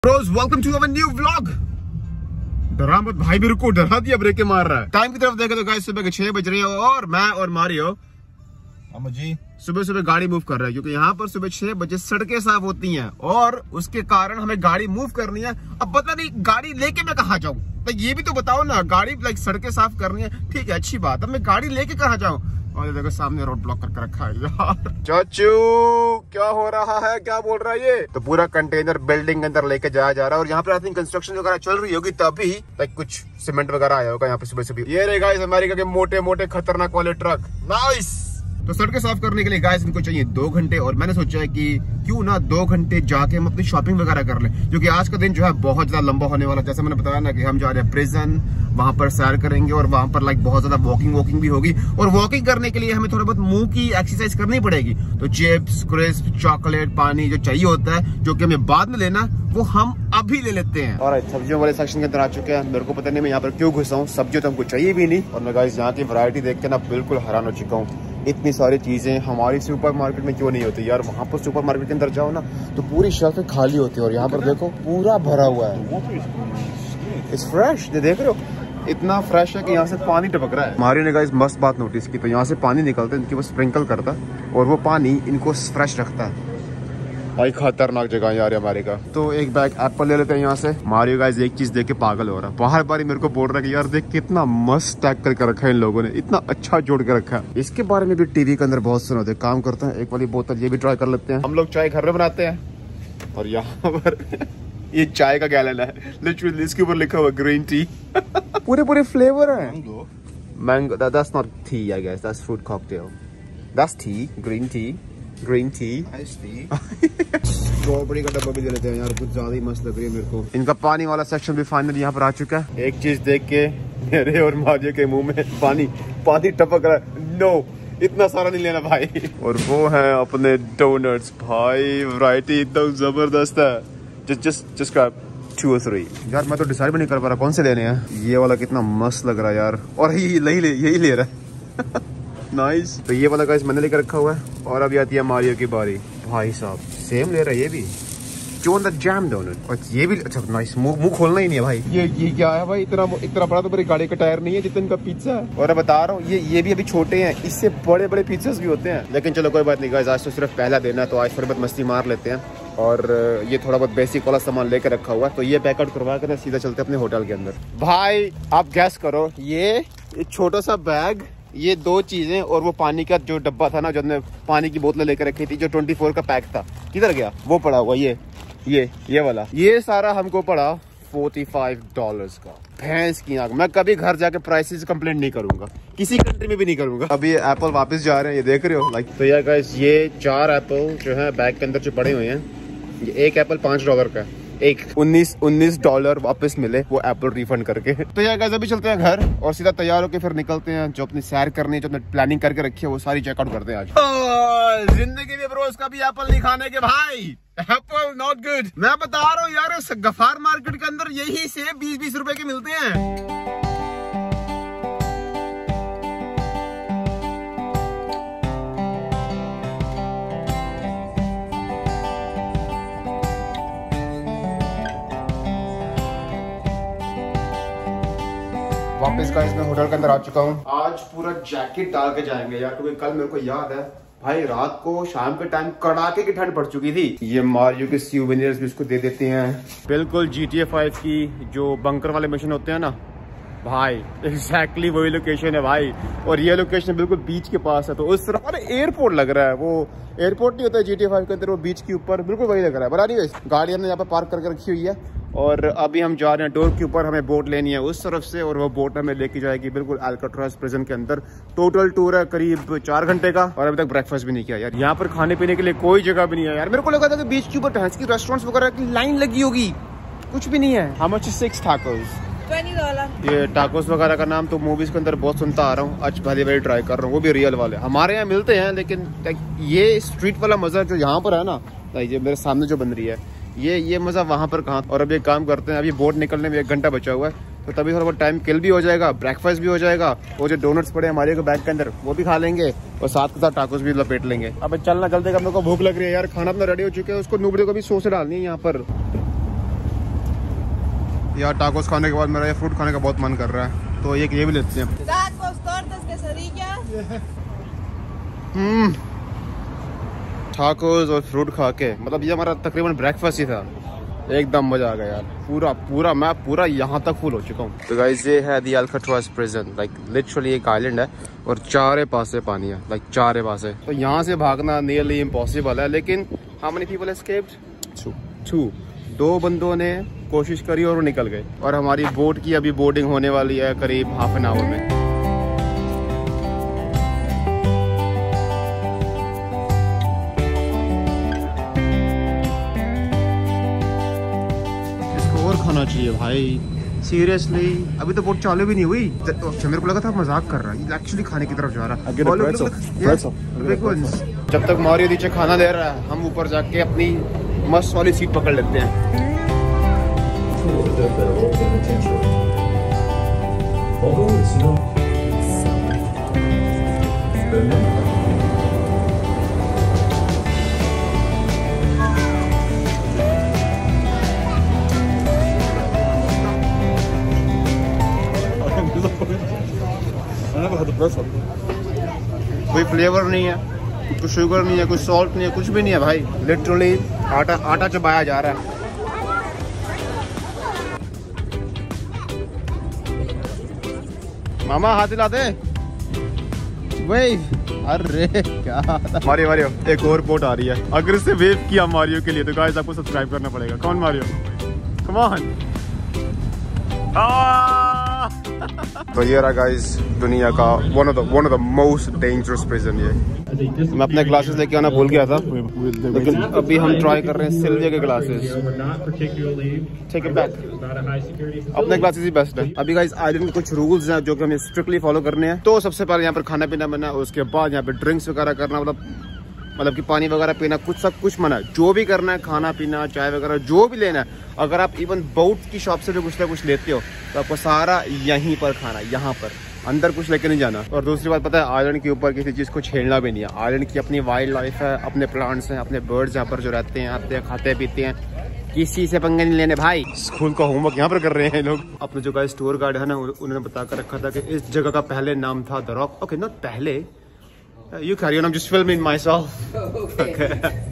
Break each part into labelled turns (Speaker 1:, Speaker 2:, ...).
Speaker 1: Bros, welcome to our new vlog। डरा मत भाई, मेरे को डरा दिया, ब्रेक मार रहा है। टाइम की तरफ देखे तो गाइस सुबह के 6 बज रहे हैं और मैं और मारियो जी सुबह सुबह गाड़ी मूव कर रहे हैं, क्योंकि यहाँ पर सुबह 6 बजे सड़कें साफ होती हैं और उसके कारण हमें गाड़ी मूव करनी है। अब पता नहीं गाड़ी लेके मैं कहाँ जाऊँ, तो ये भी तो बताओ ना। गाड़ी लाइक सड़कें साफ करनी है, ठीक है, अच्छी बात है, मैं गाड़ी लेके कहाँ जाऊँ? और ये देखो सामने रोड ब्लॉक करके रखा है यार। चाचू क्या हो रहा है, क्या बोल रहा है ये? तो पूरा कंटेनर बिल्डिंग के अंदर लेके जाया जा रहा है और यहाँ पर आई थिंक कंस्ट्रक्शन वगैरह चल रही होगी, तभी लाइक कुछ सीमेंट वगैरह आया होगा यहाँ पे सुबह सुबह। ये रहे गाइस अमेरिका के मोटे मोटे खतरनाक वाले ट्रक। नाइस। तो सड़कें साफ करने के लिए गाइस इनको चाहिए 2 घंटे और मैंने सोचा है कि क्यों ना 2 घंटे जाके हम अपनी शॉपिंग वगैरह कर लें, क्योंकि आज का दिन जो है बहुत ज्यादा लंबा होने वाला है। जैसे मैंने बताया ना कि हम जा रहे हैं प्रिजन, वहां पर सैर करेंगे और वहां पर लाइक बहुत ज्यादा वॉकिंग भी होगी और वॉकिंग करने के लिए हमें थोड़ा बहुत मुंह की एक्सरसाइज करनी पड़ेगी। तो चिप्स, क्रिस्प, चॉकलेट, पानी जो चाहिए होता है, जो कि हमें बाद में लेना, वो हम अभी ले लेते हैं। और सब्जियों वाले सेक्शन के अंदर आ चुके हैं। मेरे को पता नहीं मैं यहाँ पर क्यों घुसा हूँ, सब्जियों तो हमको चाहिए भी नहीं। और मैं गाइस यहाँ की वैरायटी देख के ना बिल्कुल हैरान हो चुका हूँ। इतनी सारी चीजें हमारी सुपर मार्केट में क्यों नहीं होती यार? वहाँ पर सुपर मार्केट के अंदर जाओ ना तो पूरी शेल्फें खाली होती है और यहाँ पर देखो पूरा भरा हुआ है। इट्स फ्रेश, देख रहे हो, इतना फ्रेश है कि यहाँ से पानी टपक रहा है। हमारी ने गाइस मस्त बात नोटिस की, तो यहाँ से पानी निकलता है, इनके वो स्प्रिंकल करता है और वो पानी इनको फ्रेश रखता है। भाई खतरनाक जगह यार हमारे का। तो एक बैग एप्पल ले लेते हैं यहाँ से। मारियो गाइस एक चीज देख के पागल हो रहा है, बार बार मेरे को बोल रहा है कि यार देख कितना मस्त टैग करके रखा है इन लोगों ने, इतना अच्छा जोड़ के रखा है। इसके बारे में भी टीवी के अंदर बहुत सुना होते। काम करते हैं, एक वाली बोतल ये भी ट्राई कर लेते हैं। हम लोग चाय घर में बनाते हैं और यहाँ पर ये चाय का गैलन है, लिटरली इसके ऊपर लिखा हुआ ग्रीन टी। पूरे फ्लेवर है। Mango, that's not tea I guess, that's fruit cocktail, that's tea, green tea, green tea, strawberry का डब्बा भी दे लेते हैं यार, कुछ ज्यादा ही मस्त लग रही है मेरे को। इनका पानी वाला सेक्शन भी फाइनली यहाँ पर आ चुका है। एक चीज देख के मेरे और मारियो के मुंह में पानी टपक रहा है। नो, इतना सारा नहीं लेना भाई। और वो है अपने डोनट्स भाई, वैरायटी एकदम जबरदस्त है। जस्ट ग्रैब 2 or 3 यार। मैं तो डिसाइड भी नहीं कर पा रहा कौन से लेने हैं। ये वाला कितना मस्त लग रहा है यार, और यही ले रहा है। नाइस। तो ये वाला गाइस मैंने लेकर रखा हुआ है और अभी आती है मारियो की बारी। भाई साहब सेम ले रहा है ये भी, जोन द जैम डोनट। और ये भी अच्छा नाइस। मुंह खोलना ही नहीं है भाई। ये क्या है भाई, इतना बड़ा तो मेरी गाड़ी का टायर नहीं है जितना इनका पिज्जा है। और बता रहा हूँ ये भी अभी छोटे हैं, इससे बड़े बड़े पिज्जा भी होते हैं। लेकिन चलो कोई बात नहीं गाइस, आज तो सिर्फ पहला दिन है, तो आज थोड़ी बहुत मस्ती मार लेते हैं। और ये थोड़ा बहुत बेसिक वाला सामान लेकर रखा हुआ है, तो ये पैकआउट करवा कर सीधा चलते हैं अपने होटल के अंदर। भाई आप गैस करो, ये छोटा सा बैग, ये 2 चीजें और वो पानी का जो डब्बा था ना, जो हमने पानी की बोतलें लेकर रखी थी, जो 24 का पैक था, किधर गया? वो पड़ा हुआ ये वाला। ये सारा हमको पड़ा $45 का। भैंस की आंख। मैं कभी घर जाके प्राइसेस कंप्लेंट नहीं करूंगा, किसी कंट्री में भी नहीं करूंगा। अभी एप्पल वापस जा रहे हैं, ये देख रहे हो लाइक। तो यार गाइस ये 4 एप्पल जो है बैग के अंदर जो पड़े हुए हैं, ये एक एप्पल $5 का, एक $19 वापस मिले वो एप्पल रिफंड करके। तो यार गाइस अभी चलते हैं घर और सीधा तैयार होके फिर निकलते हैं। जो अपनी सैर करनी है, जो अपने प्लानिंग करके रखी है, वो सारी चेकआउट करते हैं आज। जिंदगी में ब्रो उसका भी एप्पल नहीं खाने के भाई, एप्पल नॉट गुड। मैं बता रहा हूँ यार, गफार मार्केट के अंदर यही सेब 20-20 रुपए के मिलते हैं। वापस का इसमें होटल के अंदर आ चुका हूँ। आज पूरा जैकेट डाल के जाएंगे यार, क्योंकि कल मेरे को याद है भाई रात को शाम के टाइम कड़ाके की ठंड पड़ चुकी थी। ये मारियो के सोवेनियर्स भी उसको दे देते हैं। बिल्कुल GTA 5 की जो बंकर वाले मिशन होते हैं ना भाई, एग्जैक्टली वही लोकेशन है भाई। और ये लोकेशन बिल्कुल बीच के पास है, तो उस तरफ अरे एयरपोर्ट लग रहा है। वो एयरपोर्ट नहीं होता है GTA 5 के अंदर, वो बीच के ऊपर बिल्कुल वही लग रहा है। बता नहीं, गाड़ी हमने यहाँ पर पार्क करके रखी हुई है और अभी हम जा रहे हैं डोर के ऊपर। हमें बोट लेनी है उस तरफ से और वो बोट हमें लेके जाएगी बिल्कुल अल्काट्राज प्रिजन के अंदर। टोटल टूर है करीब 4 घंटे का और अभी तक ब्रेकफास्ट भी नहीं किया यार। यहाँ पर खाने पीने के लिए कोई जगह भी नहीं है यार। मेरे को लगा था कि बीच के ऊपर भैंस की रेस्टोरेंट्स वगैरह की लाइन लगी होगी, कुछ भी नहीं है। How much is 6 tacos? $20। ये टाकोस वगैरह का नाम तो मूवीज के अंदर बहुत सुनता आ रहा हूँ, आज पहली बार ट्राई कर रहा हूँ, वो भी रियल वाले। हमारे यहाँ मिलते हैं लेकिन ये स्ट्रीट वाला मजा जो यहाँ पर है ना, ये मेरे सामने जो बन रही है, ये मजा वहां पर कहाँ। और अब एक काम करते हैं, अभी बोट निकलने में 1 घंटा बचा हुआ है, तो तभी थोड़ा बहुत टाइम किल भी हो जाएगा, ब्रेकफास्ट भी हो जाएगा, वो जो डोनट्स पड़े हमारे को बैग के अंदर वो भी खा लेंगे और साथ के साथ टाकोस भी लपेट लेंगे। अब चलना जल्दी, मेरे को भूख लग रही है यार। खाना अपना रेडी हो चुके हैं, उसको नूबड़े को भी सॉस डालनी है यहाँ पर। यार टाकोस खाने के बाद मेरा ये फ्रूट खाने का बहुत मन कर रहा है, तो ये भी लेते हैं। टाकोस और फ्रूट खा के मतलब ये हमारा तकरीबन ब्रेकफास्ट ही था। एकदम मजा आ गया यार, पूरा मैं पूरा यहाँ तक फुल हो चुका हूँ। तो गाइस ये है the Alcatraz prison, like literally एक आइलैंड है और चारे पासे पानी है, लाइक चारे पासे। तो यहाँ से भागना नियरली इम्पॉसिबल है, लेकिन हाउ मेनी पीपल एस्केप्ड? 2 2 बंदों ने कोशिश करी और वो निकल गए। और हमारी बोट की अभी बोर्डिंग होने वाली है करीब हाफ एन आवर में। और खाना चाहिए भाई, सीरियसली। अभी तो बोट चालू भी नहीं हुई। अच्छा मेरे को लगा था मजाक कर रहा है, एक्चुअली खाने की तरफ जा रहा है। जब तक मारियो नीचे खाना ले रहा है, हम ऊपर जाके अपनी मस्त वाली सीट पकड़ लेते हैं। कोई फ्लेवर नहीं है, कुछ शुगर नहीं है, कुछ सॉल्ट नहीं है, कुछ भी नहीं है भाई। लिटरली आटा चबाया जा रहा है। मामा हाथ हिला दे भाई। अरे क्या मारियो एक और बोट आ रही है। अगर इससे वेव किया मारियो के लिए तो गाइस आपको सब्सक्राइब करना पड़ेगा। कौन मारियो? Come on. तो ये रहा गाइस दुनिया का one of the most dangerous prison. ये मैं अपने ग्लासेस लेके आना भूल गया था, लेकिन अभी हम ट्राई कर रहे हैं सिल्विया के ग्लासेस। टेक इट बैक, अपने ग्लासेस ही बेस्ट है। अभी गाइस आइलैंड के कुछ रूल्स हैं जो कि हमें स्ट्रिक्टली फॉलो करने हैं। तो सबसे पहले यहाँ पर खाना पीना मना, उसके बाद यहाँ पे ड्रिंक्स वगैरह करना, मतलब कि पानी वगैरह पीना, सब कुछ मना है। जो भी करना है, खाना पीना चाय वगैरह जो भी लेना है, अगर आप इवन बोट की शॉप से भी कुछ ना कुछ लेते हो तो आपको सारा यहीं पर खाना, यहाँ पर अंदर कुछ लेके नहीं जाना। और दूसरी बात पता है, आइलैंड के ऊपर किसी चीज़ को छेड़ना भी नहीं है। आइलैंड की अपनी वाइल्ड लाइफ है, अपने प्लांट्स हैं, अपने बर्ड्स यहाँ पर जो रहते हैं, आते हैं, खाते पीते हैं, किसी से पंगे नहीं लेने भाई। स्कूल का होमवर्क यहाँ पर कर रहे हैं लोग। अपने जो गाइस टूर गाइड है ना, उन्होंने बता कर रखा था कि इस जगह का पहले नाम था द रॉक। ओके नॉट पहले, You carry on, I'm just filming myself. Okay.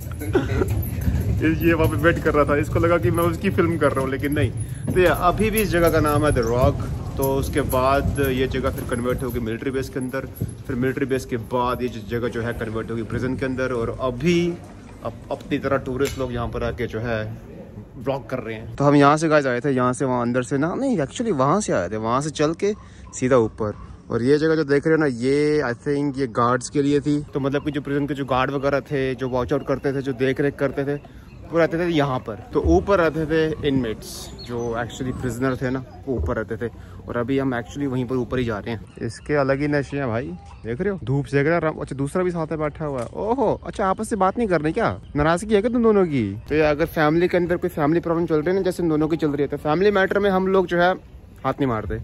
Speaker 1: ये वहाँ पे वेट कर रहा था, इसको लगा कि मैं उसकी फिल्म कर रहा हूँ, लेकिन नहीं। तो अभी भी इस जगह का नाम है द रॉक। तो उसके बाद ये जगह फिर कन्वर्ट होगी मिलिट्री बेस के अंदर, फिर मिलिट्री बेस के बाद ये जगह जो है कन्वर्ट होगी प्रिजन के अंदर। और अभी अपनी तरह टूरिस्ट लोग यहाँ पर आके जो है ब्लॉग कर रहे हैं। तो हम यहाँ से गाइस आए थे, यहाँ से वहाँ अंदर से ना, नहीं एक्चुअली वहाँ से आए थे, वहाँ से चल के सीधा ऊपर। और ये जगह जो देख रहे हो ना, ये आई थिंक ये गार्ड्स के लिए थी। तो मतलब कि जो प्रिजन के जो गार्ड वगैरह थे, जो वॉच आउट करते थे, जो देख रेख करते थे, वो रहते थे यहाँ पर। तो ऊपर रहते थे इनमेट्स, जो एक्चुअली प्रिजनर थे ना, वो ऊपर रहते थे। और अभी हम एक्चुअली वहीं पर ऊपर ही जा रहे हैं। इसके अलग ही नशे हैं भाई, देख रहे हो, धूप सेक रहा है। अच्छा दूसरा भी साथ में बैठा हुआ है। ओहो, अच्छा आपस से बात नहीं कर रहे क्या? नाराजगी है क्या तुम दोनों की? तो ये अगर फैमिली के अंदर कोई फैमिली प्रॉब्लम चल रही है ना, जैसे इन दोनों की चल रही है, तो फैमिली मैटर में हम लोग जो है हाथ नहीं मारते।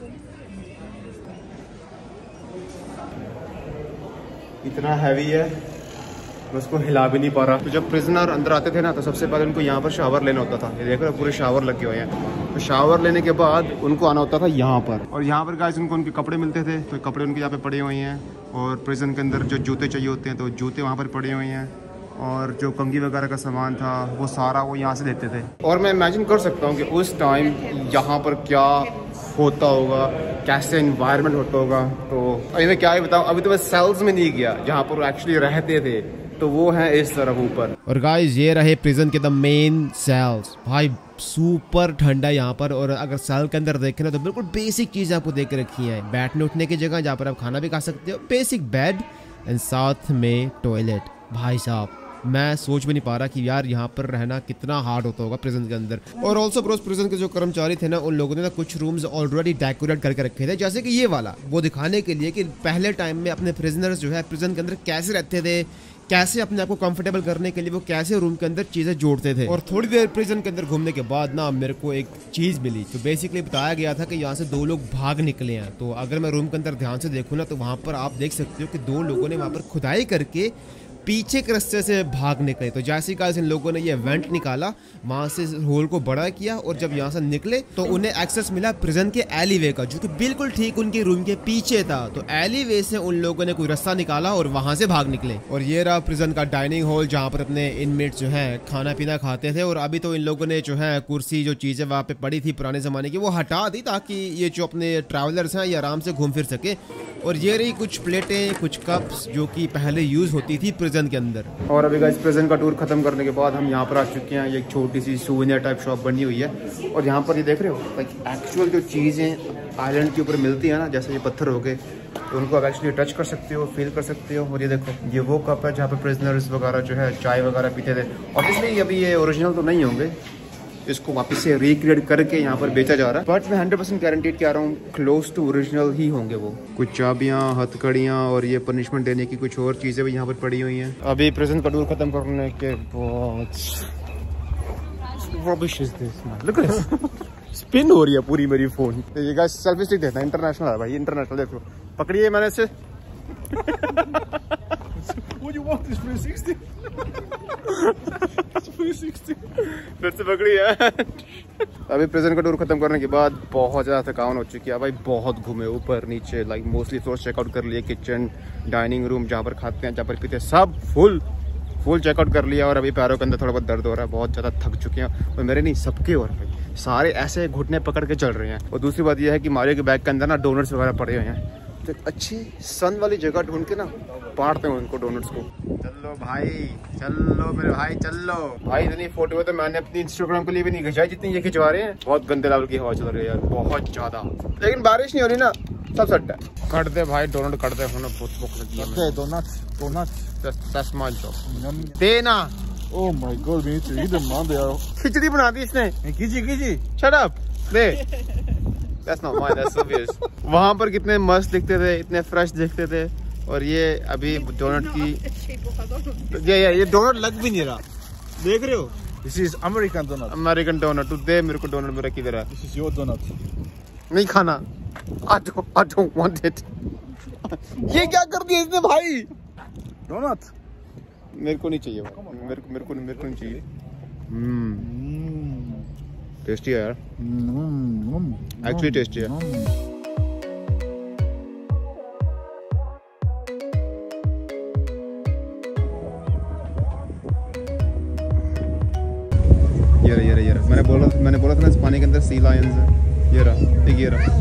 Speaker 1: इतना हैवी है, मैं उसको हिला भी नहीं पा रहा। तो जब प्रिजनर अंदर आते थे ना, तो सबसे पहले उनको यहाँ पर शावर लेना होता था। ये देख रहे हो पूरे शावर लगे हुए हैं। तो शावर लेने के बाद उनको आना होता था यहाँ पर। और यहाँ पर गाइस उनको उनके कपड़े मिलते थे, तो कपड़े उनके यहाँ पे पड़े हुए हैं। और प्रिजन के अंदर जो जूते चाहिए होते हैं, तो जूते वहाँ पर पड़े हुए हैं। और जो कंघी वगैरह का सामान था, वो सारा वो यहाँ से लेते थे। और मैं इमेजिन कर सकता हूँ कि उस टाइम यहाँ पर क्या होता होगा, कैसे एनवायरनमेंट होता होगा। तो अभी मैं क्या ही बताऊँ, अभी तो मैं सेल्स में नहीं गया जहाँ पर एक्चुअली रहते थे, तो वो है इस तरफ ऊपर। और गाइस ये रहे प्रिजन के द मेन सेल्स। भाई सुपर ठंडा यहाँ पर। और अगर सेल के अंदर देखें ना, तो बिल्कुल बेसिक चीज आपको देख के रखी है। बैठने उठने की जगह जहाँ पर आप खाना भी खा सकते हो, बेसिक बेड एंड साथ में टॉयलेट। भाई साहब मैं सोच भी नहीं पा रहा कि यार यहाँ पर रहना कितना हार्ड होता होगा प्रिजन के अंदर। और ऑल्सो ब्रोस प्रिजन के जो कर्मचारी थे ना, उन लोगों ने ना कुछ रूम्स ऑलरेडी डेकोरेट करके रखे थे, जैसे कि ये वाला, वो दिखाने के लिए कि पहले टाइम में अपने प्रिजनर्स जो है प्रिजन के अंदर कैसे रहते थे, कैसे अपने आप को कंफर्टेबल करने के लिए वो कैसे रूम के अंदर चीजें जोड़ते थे। और थोड़ी देर प्रिजन के अंदर घूमने के बाद ना मेरे को एक चीज मिली। तो बेसिकली बताया गया था कि यहाँ से 2 लोग भाग निकले हैं। तो अगर मैं रूम के अंदर ध्यान से देखूँ ना, तो वहाँ पर आप देख सकते हो कि 2 लोगों ने वहाँ पर खुदाई करके पीछे के रास्ते से भाग निकले। तो जैसे गाइस इन लोगों ने ये वेंट निकाला, वहां से होल को बड़ा किया और जब यहाँ से निकले तो उन्हें एक्सेस मिला प्रिजन के एलीवे का, जो कि बिल्कुल ठीक उनके रूम के पीछे था। तो एलीवे से उन लोगों ने कोई रास्ता निकाला और वहां से भाग निकले। और ये रहा प्रिजन का डाइनिंग हॉल, जहाँ पर अपने इनमेट्स जो है खाना पीना खाते थे। और अभी तो इन लोगों ने जो है कुर्सी जो चीजें वहाँ पे पड़ी थी पुराने जमाने की वो हटा दी, ताकि ये जो अपने ट्रैवलर्स हैं ये आराम से घूम फिर सके। और ये रही कुछ प्लेटें, कुछ कप्स जो कि पहले यूज होती थी प्रिजन के अंदर। और अभी गाइस प्रिजन का टूर खत्म करने के बाद हम यहाँ पर आ चुके हैं। ये एक छोटी सी सूवेनियर टाइप शॉप बनी हुई है और यहाँ पर ये देख रहे हो लाइक एक्चुअल जो चीज़ें आइलैंड के ऊपर मिलती है ना, जैसे ये पत्थर हो गए, तो उनको आप एक्चुअली टच कर सकते हो, फील कर सकते हो। और ये देखो ये वो कप है जहाँ पर प्रिजनर्स वगैरह जो है चाय वगैरह पीते थे। ऑब्वियसली अभी ये ओरिजिनल तो नहीं होंगे, इसको वापस से रिक्रिएट करके यहाँ पर बेचा जा रहा है, बट मैं 100% गारंटीड कह रहा हूँ क्लोज टू ओरिजिनल ही होंगे वो। कुछ चाबियाँ, हथकड़ियाँ और ये पनिशमेंट देने की कुछ और चीज़ें भी यहाँ पर पड़ी हुई हैं। अभी प्रेजेंट का टूर खत्म करने के बाद स्पिन हो रही है पूरी मेरी फोन। ये गाइस सेल्फी स्टिक देखना, इंटरनेशनल है भाई, इंटरनेशनल। देखो पकड़िए मैंने इसे। फिर से पकड़ी है। अभी प्रेजेंट का टूर खत्म करने के बाद बहुत ज़्यादा थकान हो चुकी है भाई, बहुत घूमे ऊपर नीचे, लाइक मोस्टली फ्लोर चेकआउट कर लिए, किचन, डाइनिंग रूम, जहाँ पर खाते हैं, जहाँ पर पीते हैं, सब फुल चेकआउट कर लिया। और अभी पैरों के अंदर थोड़ा बहुत दर्द हो रहा है, बहुत ज़्यादा थक चुके हैं। और मेरे नहीं, सबके और भाई सारे ऐसे घुटने पकड़ के चल रहे हैं। और दूसरी बात यह है कि मारियो के बैग के अंदर ना डोनट्स वगैरह पड़े हुए हैं, तो अच्छी सन वाली जगह ढूंढ के ना पाड़ते हैं उनको डोनट्स को। चलो भाई, चलो मेरे भाई, चलो भाई। इतनी फोटो तो मैंने अपनी इंस्टाग्राम के लिए भी नहीं खिंचाई जितनी ये खिंचवा रहे हैं। बहुत गंदे लेवल की हवा चल रही है यार, बहुत ज्यादा। लेकिन बारिश नहीं हो रही ना, सब सेट है। कट दे भाई डोनट, कट दे, होना बहुत भूख लगी है। डोनट देना।
Speaker 2: Oh my god, we need to eat them, man. They are...
Speaker 1: खिचड़ी बना दी इसने।
Speaker 2: Kiji.
Speaker 1: Shut up. They. That's not mine, that's obvious. वहाँ पर कितने मस्त दिखते थे, इतने फ्रेश दिखते थे। और ये अभी डोनट की ये डोनट लग भी नहीं रहा, देख रहे हो।
Speaker 2: This is American donut.
Speaker 1: American donut. तू दे मेरे को डोनट, मेरा किधर है?
Speaker 2: This is your donut.
Speaker 1: नहीं खाना। I don't want it. ये क्या कर दिया इसने भाई?
Speaker 2: Donut.
Speaker 1: मेरे को नहीं चाहिए, मेरे को नहीं चाहिए। टेस्टी है यार, एक्चुअली टेस्टी है। ये रहा। मैंने बोला था ना इस पानी के अंदर सी लायंस है। ये रहा।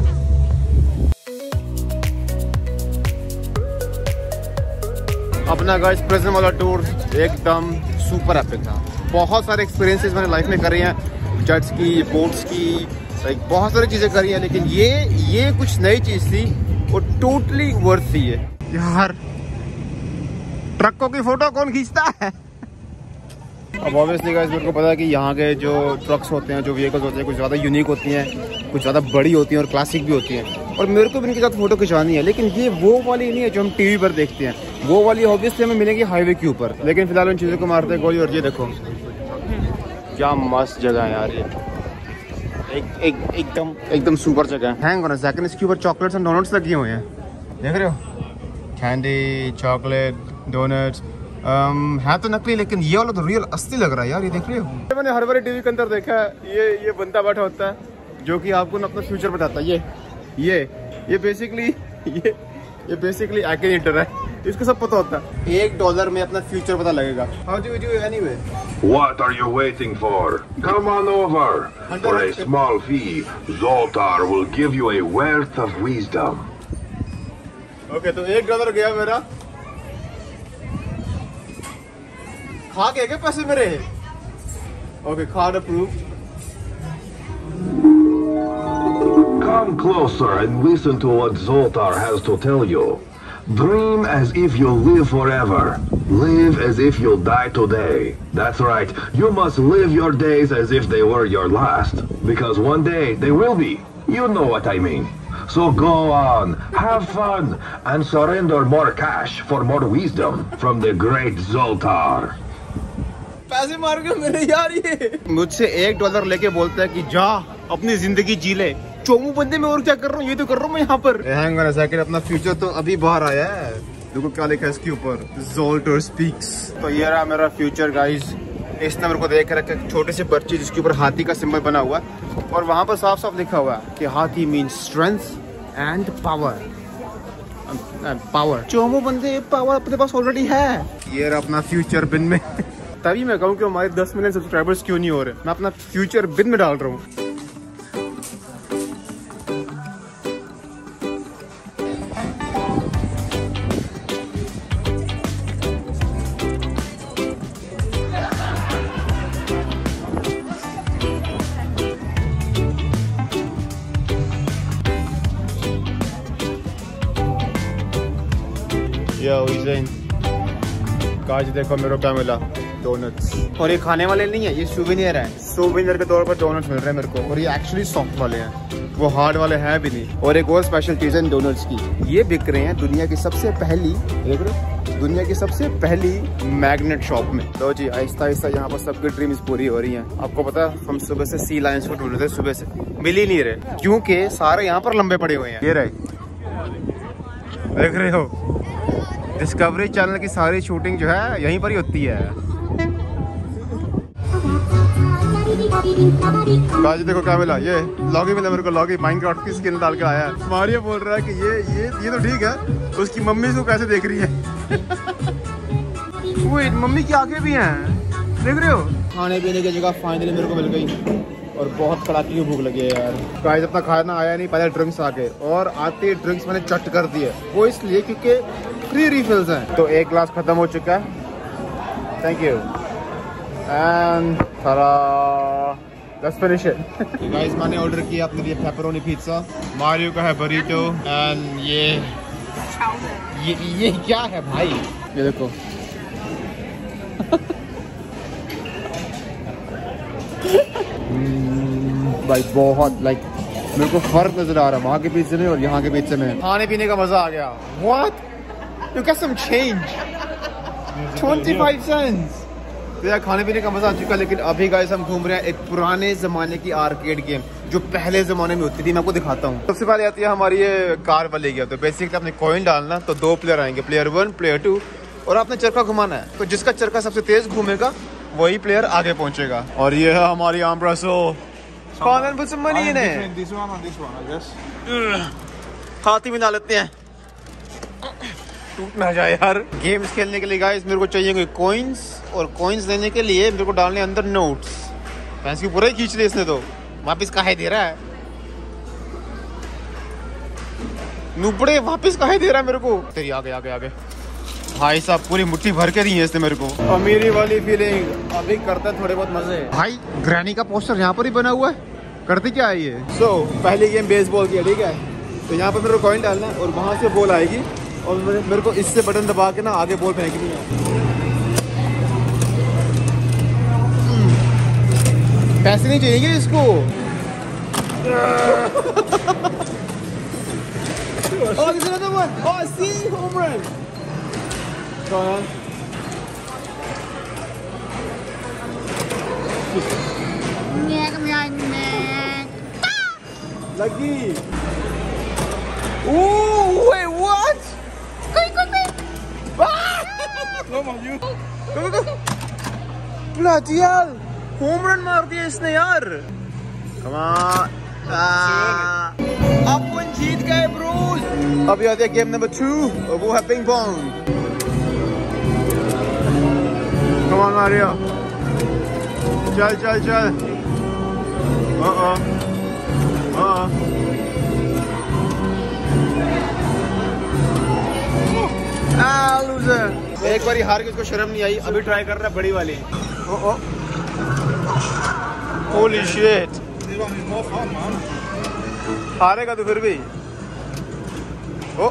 Speaker 1: अपना गाइस प्रेजेंट वाला टूर एकदम सुपर एपिक था। बहुत सारे एक्सपीरियंसेस मैंने लाइफ में करे हैं, जेट्स की, बोट्स की, लाइक बहुत सारी चीज़ें करी हैं, लेकिन ये कुछ नई चीज़ थी और टोटली वर्थ थी। यार ट्रकों की फोटो कौन खींचता है? अब ऑब्वियसली गाइस मेरे को पता है कि यहाँ के जो ट्रक्स होते हैं, जो व्हीकल्स होते हैं, कुछ ज़्यादा यूनिक होती हैं, कुछ ज़्यादा बड़ी होती हैं और क्लासिक भी होती हैं। और मेरे को भी इनके साथ फोटो खिंचवानी है, लेकिन ये वो वाली नहीं है जो हम टीवी पर देखते हैं। वो वाली ऑब्वियसली हमें मिलेगी हाईवे के ऊपर। लेकिन फिलहाल उन चीज़ों को मारते गोली। और ये देखो क्या मस्त जगह है यार, ये एकदम सुपर जगह है। हैंग ऑन अ सेकंड, इसके ऊपर चॉकलेट्स एंड डोनट्स लगे हुए हैं, देख रहे हो? कैंडी, चॉकलेट, डोनट्स है तो नकली, लेकिन ये वाला तो रियल असली लग रहा है यार। ये देख रहे हो, मैंने हर बार टीवी के अंदर देखा है, ये बंदा बैठा होता है जो कि आपको ना अपना फ्यूचर बताता है। ये बेसिकली एक्टर है, इसको सब पता होता है। $1 में अपना फ्यूचर पता लगेगा। How do you do anyway?
Speaker 3: What are you waiting for? Come on over. For a small fee, Zoltar will give you a wealth of wisdom.
Speaker 1: Okay, तो $1 गया मेरा। खा के क्या पैसे मेरे? Okay, card approved.
Speaker 3: Come closer and listen to what Zoltar has to tell you. Dream as if you'll live forever. Live as if you'll die today. That's right. You must live your days as if they were your last. Because one day they will be. You know what I mean. So go on, have fun, and surrender more cash for more wisdom from the great Zoltar.
Speaker 1: पैसे मार के मेरे यार, ये मुझसे $1 लेके बोलता है कि जा अपनी जिंदगी जी ले। चोमू बंदे में और क्या कर रहा हूँ, ये तो कर रहा हूँ मैं यहाँ पर। हैंग ऑन अ सेकंड, अपना फ्यूचर तो अभी बाहर आया है। देखो क्या लिखा है इसके ऊपर, ज़ोल्टर स्पीक्स। तो ये रहा मेरा फ्यूचर गाइस। इसने मेरे को देख रखा है छोटे से पर्ची जिसके ऊपर हाथी का सिंबल बना हुआ है और वहां पर साफ साफ लिखा हुआ है कि हाथी means strength and power. Power चोमो बंदे, पावर अपने पास ऑलरेडी है। ये रहा अपना फ्यूचर बिन में। तभी मैं कहूँ कि हमारे 10 मिलियन सब्सक्राइबर्स क्यों नहीं हो रहे, मैं अपना फ्यूचर बिन में डाल रहा हूँ। आज देखो मेरे को क्या मिला, डोनट्स। और ये खाने वाले नहीं है, ये सुवेनियर है। सुवेनियर के तौर पर डोनट्स मिल रहे हैं मेरे को, और ये एक्चुअली सॉफ्ट वाले हैं, वो हार्ड वाले हैं भी नहीं। और एक और स्पेशल चीज है डोनट्स की, ये बिक रहे हैं दुनिया की सबसे पहली, देख रहे हो, दुनिया की सबसे पहली मैग्नेट शॉप में। तो जी आहिस्ता आहिस्ता यहाँ पर सबकी ड्रीम्स पूरी हो रही हैं। आपको पता है हम सुबह से सी लायंस को ढूंढ रहे थे, सुबह से मिल ही नहीं रहे क्योंकि सारे यहाँ पर लंबे पड़े हुए हैं। ये रहे, देख रहे हो, डिस्कवरी चैनल की सारी शूटिंग जो है यहीं पर ही होती है। बाजी देखो क्या मिला, ये लॉगी मिला मेरे को, लॉगी माइनक्राफ्ट की स्किन डाल के आया है। मारियो बोल रहा है कि ये तो ठीक है, उसकी मम्मी इसको कैसे देख रही है। वो मम्मी की आंखें भी हैं, देख रहे हो। खाने पीने की जगह फाइनली मेरे को मिल गई और बहुत कड़ाके की भूख लगी है यार। गाइस अपना खाना आया नहीं, पहले ड्रिंक्स आ गए और आते ड्रिंक्स मैंने चट कर दिए, वो इसलिए क्योंकि फ्री रिफिल्स हैं। तो एक ग्लास खत्म हो चुका है, thank you, and let's finish it. Guys मैंने ऑर्डर किया अपने लिए पेपरोनी पिज्जा, मारियो का है बरीटो, एंड ये क्या है भाई, ये देखो। भाई बहुत मेरे को फर्क नजर आ रहा है वहाँ के पिज्जे में और यहाँ के पिज्जे में। खाने पीने का मजा आ गया। What? You get some change. 25 cents. तो यार खाने पीने का मजा आ चुका, लेकिन अभी गाइस हम घूम रहे हैं एक पुराने जमाने की आर्केड गेम जो पहले जमाने में होती थी। मैं आपको दिखाता हूँ। सबसे पहले आती है हमारी ये कार वाली गेम। तो बेसिकली आपने कॉइन डालना, तो 2 प्लेयर आएंगे, प्लेयर 1 प्लेयर 2, और आपने चरखा घुमाना है। तो जिसका चरखा सबसे तेज घूमेगा वही प्लेयर आगे पहुंचेगा। और ये है हमारी आम्ब्रासो। हाथी में डाल लेते हैं, टूट ना जाए यार। गेम्स खेलने के लिए गाइस मेरे को चाहिए कॉइन्स, और कॉइन्स देने के लिए मेरे को डालने अंदर नोट्स। भैंस की पूरा ही खींच लिया इसने, तो वापिस काहे दे रहा है नुबड़े, वापिस काहे दे रहा है मेरे को। तेरी आगे आगे आगे भाई साहब, पूरी मुट्ठी भर के दी है इसने मेरे को। अमीरी वाली फीलिंग अभी करता है, थोड़े बहुत मजे। भाई ग्रैनी का पोस्टर यहाँ पर ही बना हुआ है, करती क्या है ये। पहली गेम बेसबॉल की है, ठीक है। तो यहाँ पर मेरे को कॉइन डालना है और वहाँ से बॉल आएगी और मेरे को इससे बटन दबा के ना आगे बॉल फेंकनी है। पैसे नहीं चाहिए इसको। Lagi. Oh, wait, what? Bloody hell! Home run मार दिया इसने यार। Come on. अपन जीत गए ब्रूस। अभी आते हैं गेम नंबर 2 और वो है ping pong. Come on Mario, चल चल चल। लूजर। एक बारी हार के उसको शर्म नहीं आई, अभी ट्राई कर रहा है बड़ी वाली। होली शिट, हारेगा तो फिर भी। ओ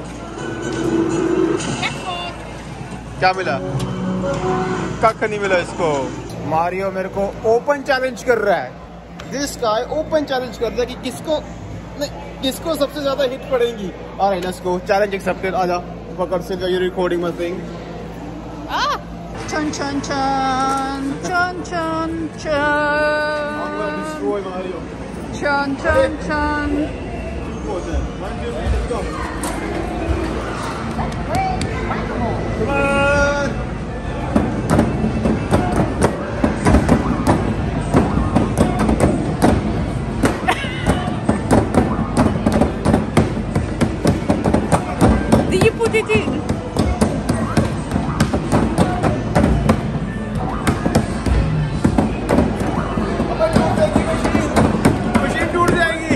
Speaker 1: क्या मिला, कख नहीं मिला इसको। मारियो मेरे को ओपन चैलेंज कर रहा है। दिस गाय ओपन चैलेंज कर रहा है कि किसको सबसे ज्यादा हिट पड़ेंगी। Alright let's go, challenge accepted. आजा पकड़ से, यू रिकॉर्डिंग माय थिंग। चन चन चन चन चन चन। I'm gonna destroy Mario. चन चन चन।
Speaker 4: Did you put it in?
Speaker 1: Machine टूट जाएगी।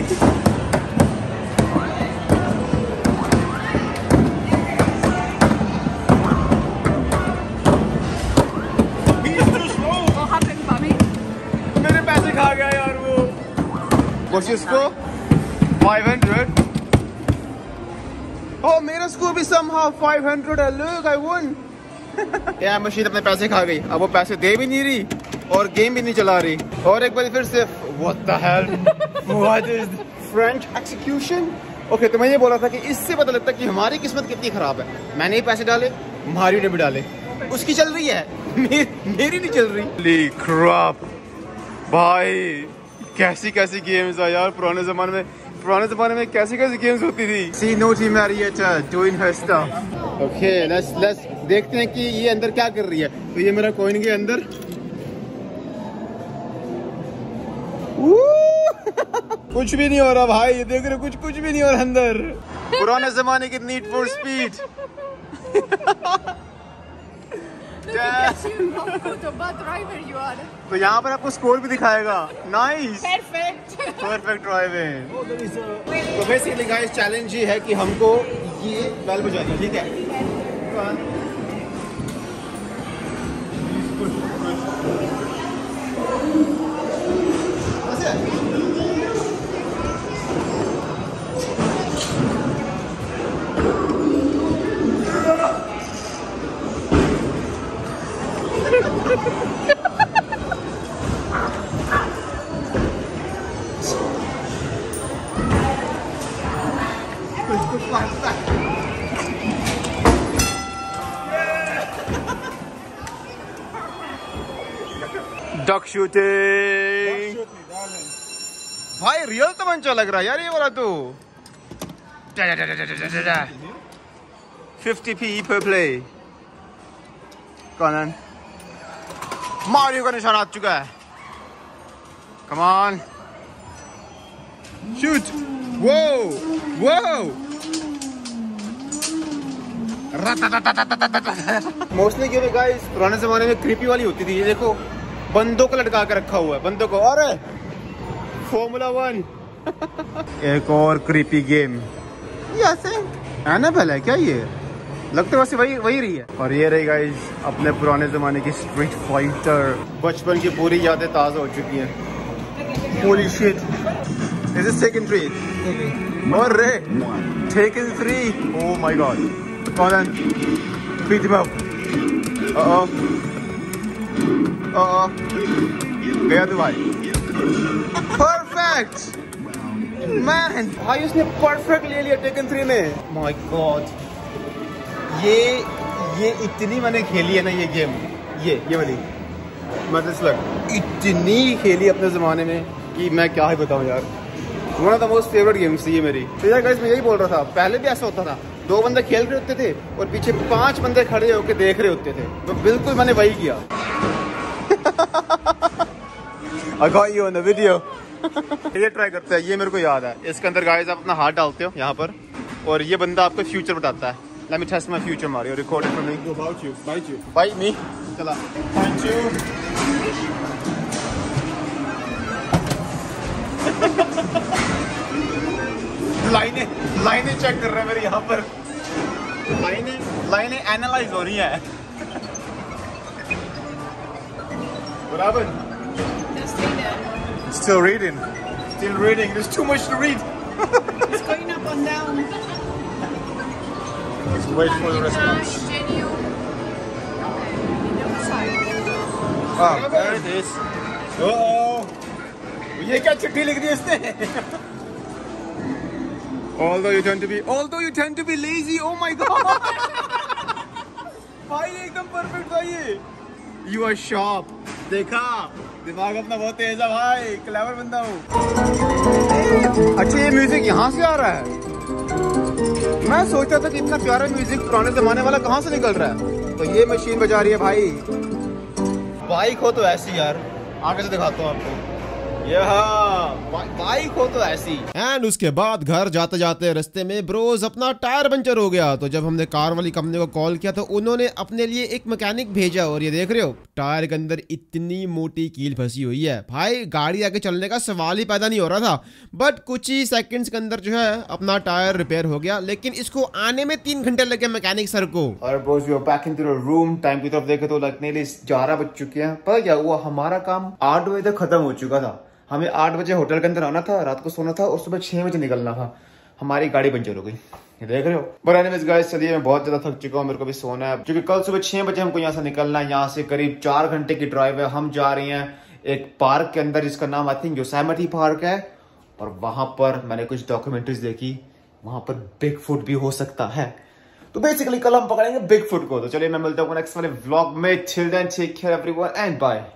Speaker 4: What happened, Bobby?
Speaker 1: मेरे पैसे खा गया यार वो। कोशिश को 500। ओ मेरा स्कोर भी somehow 500 है। Look, I won। यार मशीन अपने पैसे खा गई। अब वो पैसे दे भी नहीं रही और गेम भी नहीं चला रही। और एक बार फिर से What the hell? What is French execution? Okay, तो मैं ये बोल रहा था कि इससे पता लगता है कि हमारी किस्मत कितनी खराब है। मैंने ही पैसे डाले, मारियो ने भी डाले, उसकी चल रही है, मेरी नहीं चल रही। क्रैप भाई, कैसी कैसी गेम्स है यार पुराने जमाने में कैसी कैसी गेम्स होती थी। See no tea Marietta doing her stuff. Okay, let's देखते हैं कि ये अंदर क्या कर रही है। तो ये मेरा कॉइन के अंदर कुछ भी नहीं हो रहा भाई, ये देख रहे कुछ भी नहीं हो रहा अंदर। पुराने जमाने की नीड फॉर स्पीड। तो यहाँ पर आपको स्कोर भी दिखाएगा। Nice, perfect driving. तो बेसिकली गाइस चैलेंज ये है कि हमको ये बेल बजानी है, ठीक है। डक शूटिंग भाई, रियल तमंचा लग रहा है यार ये वाला। तो 50p per play। कौन मारियो का निशान आ चुका है। Come on, shoot. वो मोस्टली गेम गाइस पुराने जमाने में क्रीपी वाली होती थी। ये देखो बंदों को लटका के रखा हुआ है, बंदों को। अरे फॉर्मूला 1। एक और क्रीपी गेम एनाबेल है क्या? ये लगता है वैसे वही रही है। और ये रही गाइस अपने पुराने जमाने की स्ट्रीट फाइटर। बचपन की पूरी यादें ताजा हो चुकी हैं। Holy shit, is it taken 3? और रे टेकन 3। ओह माय गॉड, कौन है? Beat him up. गया तो भाई। परफेक्ट मैन भाई, उसने परफेक्ट ले लिया टेकन 3 में। माय गॉड, ये इतनी मैंने खेली है ना ये गेम, ये वाली मतलब इतनी खेली अपने ज़माने में कि मैं क्या ही बताऊं यार। One of the most favourite games थी ये मेरी। तो यार गाइस मैं यही बोल रहा था, पहले भी ऐसा होता था, 2 बंदे खेल रहे होते थे और पीछे 5 बंदे खड़े होकर देख रहे होते थे। तो बिल्कुल मैंने वही किया। I got you on the video। ये ट्राई करते हैं, ये मेरे को याद है। इसके अंदर गाइस आप अपना हाथ डालते हो यहाँ पर और ये बंदा आपको फ्यूचर बताता है। Let me test my future, Mario. Record it for me. Bite you. Bite me. चला। Bite you. लाइनें चेक कर रहे हैं मेरे यहाँ पर। लाइनें एनालाइज हो रही हैं। बराबर। Still reading. There's too much to read.
Speaker 4: It's going up and down.
Speaker 1: Let's wait for the response. Ah, there it is. Oh, ये क्या चिट्ठी लिख दी इसने? Although you tend to be lazy. Oh my God. भाई एकदम perfect भाई ये। You are sharp. देखा, दिमाग अपना बहुत तेज है भाई, क्लेवर बंदा हूँ। अच्छा ये म्यूजिक यहाँ से आ रहा है। मैं सोचता था कि इतना प्यारा म्यूजिक पुराने जमाने वाला कहाँ से निकल रहा है, तो ये मशीन बजा रही है भाई। बाइक हो तो ऐसी यार, आगे से दिखाता हूँ आपको। बाइक हो तो ऐसी। एंड उसके बाद घर जाते जाते रास्ते में ब्रोज अपना टायर पंचर हो गया, तो जब हमने कार वाली कंपनी को कॉल किया तो उन्होंने अपने लिए एक मैकेनिक भेजा, और ये देख रहे हो टायर के अंदर इतनी मोटी कील फंसी हुई है भाई, गाड़ी आगे चलने का सवाल ही पैदा नहीं हो रहा था। बट कुछ ही सेकंड्स के अंदर जो है अपना टायर रिपेयर हो गया, लेकिन इसको आने में 3 घंटे लगे मैकेनिक सर को। और bros we are back into the room. Time की तरफ देखे तो लगने 11 बज चुके हैं। पता क्या हुआ, हमारा काम 8 बजे तक खत्म हो चुका था। हमें 8 बजे होटल के अंदर आना था, रात को सोना था और सुबह 6 बजे निकलना था। हमारी गाड़ी पंचर हो गई, ये देख रहे हो। बट एनीवेज गाइस, चलिए मैं बहुत ज्यादा थक चुका हूँ, मेरे को भी सोना है, क्योंकि कल सुबह 6 बजे हमको यहाँ से निकलना है। यहाँ से करीब 4 घंटे की ड्राइव है। हम जा रहे हैं एक पार्क के अंदर जिसका नाम आई थिंक योसेमिटी पार्क है, और वहां पर मैंने कुछ डॉक्यूमेंट्रीज देखी, वहां पर बिग फुट भी हो सकता है। तो बेसिकली कल हम पकड़ेंगे बिग फुट को। तो चलिए मैं मिलता हूँ नेक्स्ट वाले व्लॉग में। Till then take care everyone and bye.